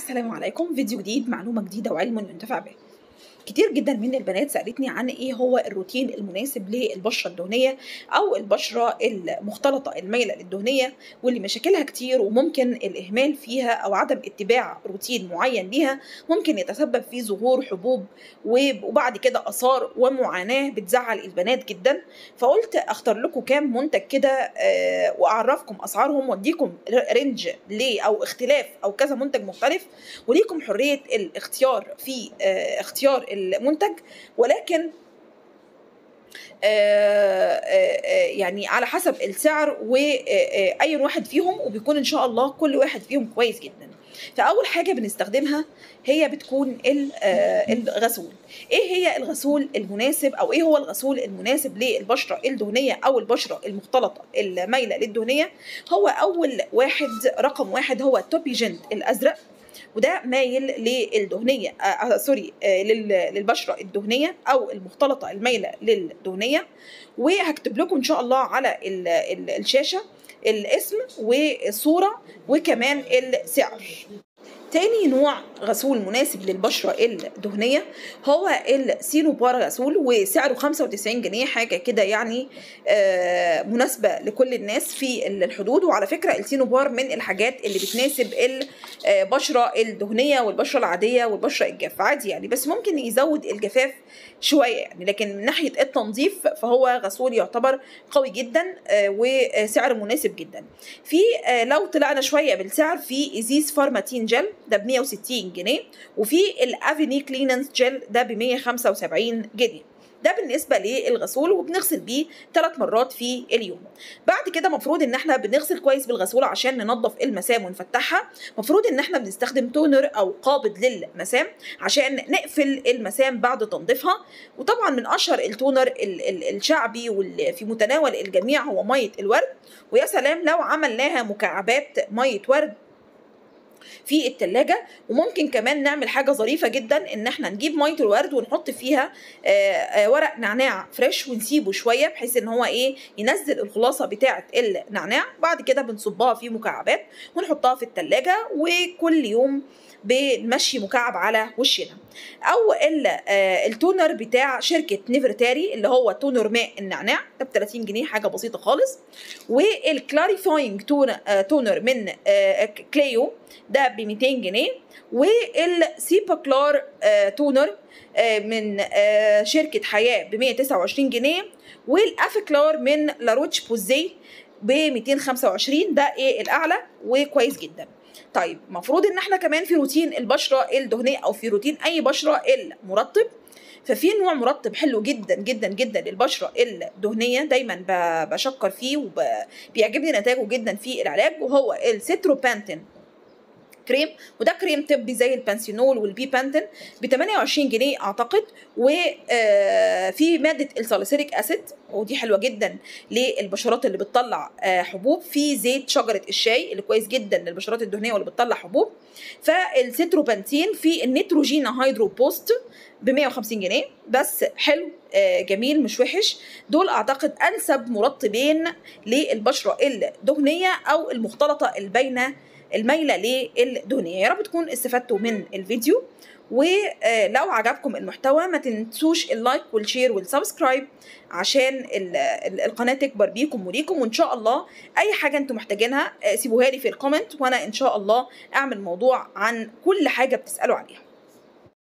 السلام عليكم. فيديو جديد، معلومة جديدة وعلم ينتفع به. كتير جدا من البنات سألتني عن ايه هو الروتين المناسب للبشرة الدهنية او البشرة المختلطة المايلة للدهنية، واللي مشاكلها كتير وممكن الاهمال فيها او عدم اتباع روتين معين ليها ممكن يتسبب في ظهور حبوب وبعد كده اثار ومعاناة بتزعل البنات جدا. فقلت اختار لكم كام منتج كده واعرفكم اسعارهم واديكم رينج ليه او اختلاف او كذا منتج مختلف، وليكم حرية الاختيار في اختيار المنتج، ولكن يعني على حسب السعر واي واحد فيهم، وبيكون ان شاء الله كل واحد فيهم كويس جدا. فاول حاجه بنستخدمها هي بتكون الغسول. ايه هي الغسول المناسب او ايه هو الغسول المناسب للبشره الدهنيه او البشره المختلطه المايله للدهنيه؟ هو اول واحد رقم واحد هو التوبي جنت الازرق، وده مايل للدهنيه للبشره الدهنيه او المختلطه المايله للدهنيه. وهكتب لكم ان شاء الله على الشاشه الاسم والصوره وكمان السعر. تاني نوع غسول مناسب للبشرة الدهنية هو السينوبار غسول، وسعره 95 جنيه حاجة كده يعني مناسبة لكل الناس في الحدود. وعلى فكرة السينوبار من الحاجات اللي بتناسب البشرة الدهنية والبشرة العادية والبشرة الجافة عادي يعني، بس ممكن يزود الجفاف شوية يعني، لكن من ناحية التنظيف فهو غسول يعتبر قوي جدا وسعر مناسب جدا. في لو طلعنا شوية بالسعر في إزيز فارماتين جل ده ب 160 جنيه، وفي الافيني كليننس جل ده ب 175 جنيه. ده بالنسبه للغسول، وبنغسل بيه 3 مرات في اليوم. بعد كده مفروض ان احنا بنغسل كويس بالغسول عشان ننظف المسام ونفتحها. مفروض ان احنا بنستخدم تونر او قابض للمسام عشان نقفل المسام بعد تنظيفها. وطبعا من اشهر التونر الشعبي واللي في متناول الجميع هو ميه الورد، ويا سلام لو عملناها مكعبات ميه ورد في التلاجة. وممكن كمان نعمل حاجة ظريفة جدا، ان احنا نجيب مية الورد ونحط فيها ورق نعناع فريش ونسيبه شوية بحيث ان هو ينزل الخلاصة بتاعة النعناع. بعد كده بنصبها في مكعبات ونحطها في التلاجة، وكل يوم بنمشي مكعب على وشنا. او التونر بتاع شركه نيفرتاري اللي هو تونر ماء النعناع ده ب 30 جنيه حاجه بسيطه خالص. والكلاريفاينج تونر من كليو ده ب 200 جنيه. والسيباكلار تونر من شركه حياه ب 129 جنيه. والافكلار من لاروتش بوزي ب 225. ده الاعلى وكويس جدا. طيب المفروض ان احنا كمان في روتين البشره الدهنيه او في روتين اي بشره المرطب، ففي نوع مرطب حلو جدا جدا جدا للبشره الدهنيه دايما بشكر فيه وبيعجبني نتائجه جدا في العلاج، وهو السيتروبانتين كريم. وده كريم طبي زي البانسينول والبي بانتين ب 28 جنيه اعتقد. وفي ماده الساليسيليك اسيد ودي حلوه جدا للبشرات اللي بتطلع حبوب. في زيت شجره الشاي اللي كويس جدا للبشرات الدهنيه واللي بتطلع حبوب. فالسيتروبانتين في النيتروجينا هيدرو بوست ب 150 جنيه بس حلو جميل مش وحش. دول اعتقد انسب مرطبين للبشره الدهنيه او المختلطه المايله للدهنيه. يا رب تكونوا استفدتوا من الفيديو، ولو عجبكم المحتوى ما تنسوش اللايك والشير والسبسكرايب عشان القناه تكبر بيكم وليكم. وان شاء الله اي حاجه انتم محتاجينها سيبوها لي في الكومنت، وانا ان شاء الله اعمل موضوع عن كل حاجه بتسالوا عليها.